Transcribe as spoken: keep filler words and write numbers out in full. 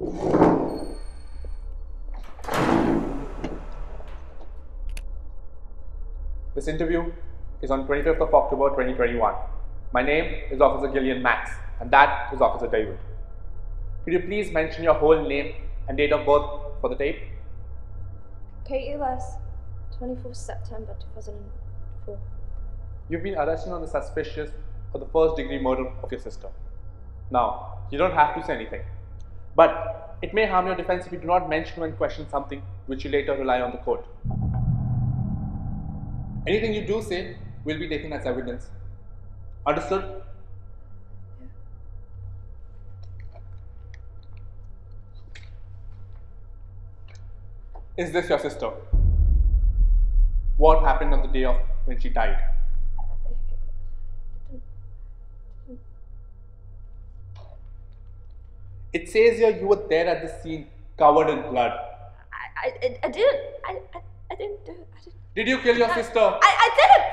This interview is on twenty-fifth of October twenty twenty-one. My name is Officer Gillian Max, and that is Officer David. Could you please mention your whole name and date of birth for the tape? Katie Les, twenty-fourth September two thousand four. You've been arrested on the suspicious of the first degree murder of your sister. Now, you don't have to say anything, but it may harm your defense if you do not mention when questioned something which you later rely on the court. Anything you do say will be taken as evidence. Understood? Yeah. Is this your sister? What happened on the day of when she died? It says here you were there at the scene, covered in blood. I, I, I didn't. I, I, I didn't do it. I didn't. Did you kill your I, sister? I, I didn't.